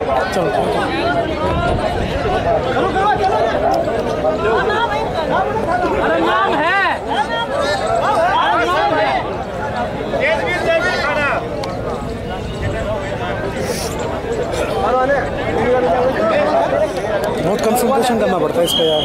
नाम है बहुत कंसंट्रेशन करना पड़ता है इसका यार।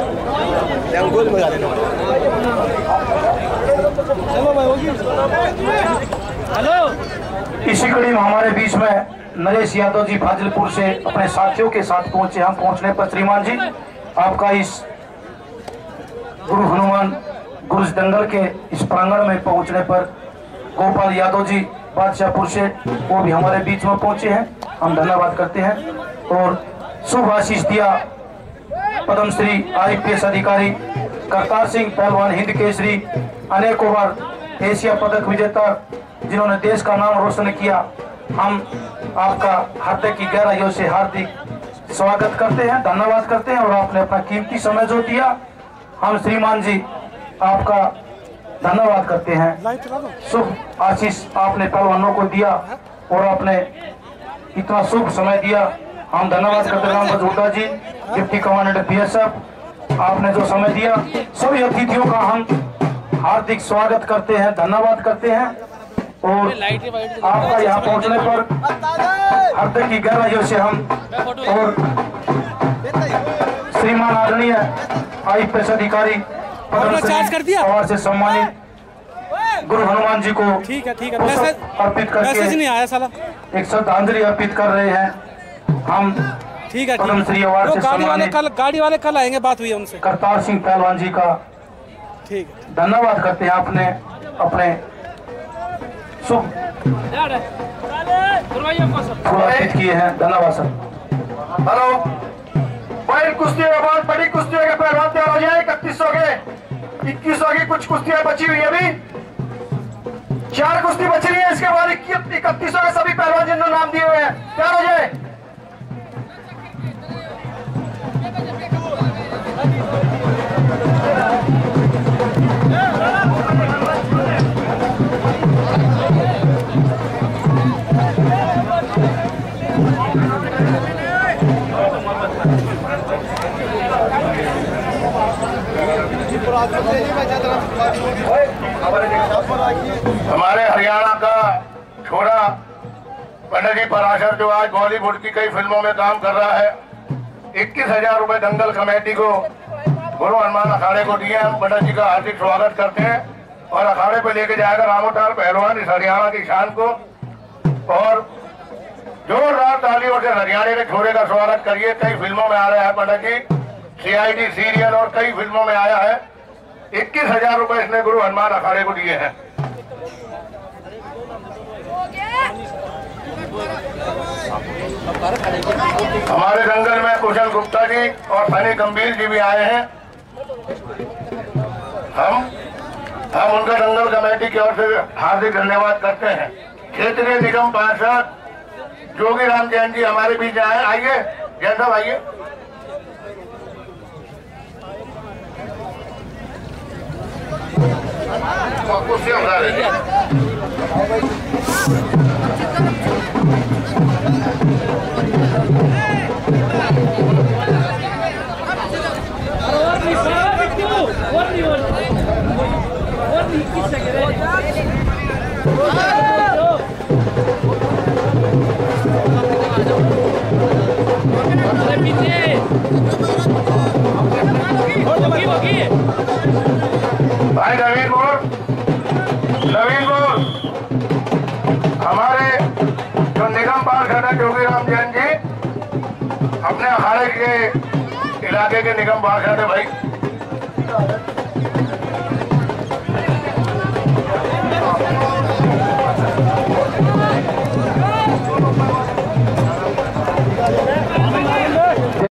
हेलो। इसी कड़ी में हमारे बीच में नरेश यादव जी फाजिलपुर से अपने साथियों के साथ पहुंचे। हम पहुंचने पर श्रीमान जी आपका इस गुरु हनुमान गुरुज दंगल के इस प्रांगण में पहुंचने पर गोपाल यादव जी बादशाहपुर से वो भी हमारे बीच में पहुंचे हैं। हम धन्यवाद करते हैं और शुभ आशीष दिया पद्मश्री IPS अधिकारी करतार सिंह पहलवान हिंद केसरी अनेकों बार एशिया पदक विजेता जिन्होंने देश का नाम रोशन किया। हम आपका हृदय की गहराइयों से हार्दिक स्वागत करते हैं, धन्यवाद करते हैं और आपने अपना कीमती समय जो दिया हम श्रीमान जी आपका धन्यवाद करते हैं। शुभ आशीष आपने पहलवानों को दिया और आपने इतना शुभ समय दिया। हम धन्यवाद करते हैं Bajuta ji deputy commandant BSF आपने जो समय दिया। सभी अतिथियों का हम हार्दिक स्वागत करते हैं, धन्यवाद करते हैं और आपका यहाँ पहुँचने पर हृदय की गहराइयों से हम और श्रीमान आदरणीय IPS अधिकारी पद्मश्री से सम्मानित गुरु हनुमान जी को ठीक है अर्पित करके नहीं आया साला एक श्रद्धांजलि अर्पित कर रहे हैं। हम ठीक है पद्मश्री अवार्ड से सम्मानित गाड़ी वाले कल आएंगे, बात हुई है उनसे। करतार सिंह पहलवान जी का ठीक धन्यवाद करते हैं। आपने अपने शुभ अर्पित किए हैं, धन्यवाद सर। हेलो भाई, कुश्ती के बाद बड़ी कुश्तियों के पहलवान तैयार हो जाए। 3100 के 2100 की कुछ कुश्तियां बची हुई है, अभी 4 कुश्ती बची रही है। इसके बाद 3100 के सभी पहलवान जिन्होंने नाम दिए हुए हैं तैयार हो जाए। हमारे हरियाणा का छोरा पंडित जी पराशर जो आज बॉलीवुड की कई फिल्मों में काम कर रहा है, 21,000 रुपए दंगल कमेटी को गुरु हनुमान अखाड़े को दिए। हम पंडित जी का हार्दिक स्वागत करते हैं और अखाड़े पे लेके जाएगा रामोटार पहलवान इस हरियाणा की शान को। और जोरदार तालियों से हरियाणा के छोरे का स्वागत करिए। कई फिल्मों में आ रहा है पंडित जी, CID सीरियल और कई फिल्मों में आया है। 21,000 रुपए इसने गुरु हनुमान अखाड़े को दिए हैं। हमारे दंगल में कुशल गुप्ता जी और सनी गंभीर जी भी आए हैं। हम उनका दंगल कमेटी की ओर से हार्दिक धन्यवाद करते हैं। क्षेत्रीय निगम पार्षद जोगी राम जैन जी हमारे बीच आए। आइए जैन साहब, आइए। भाई नवीन बोल, हमारे जो निगम पार्षद है जोगी राम जैन जी अपने अखाड़े के इलाके के निगम पार्षद है भाई।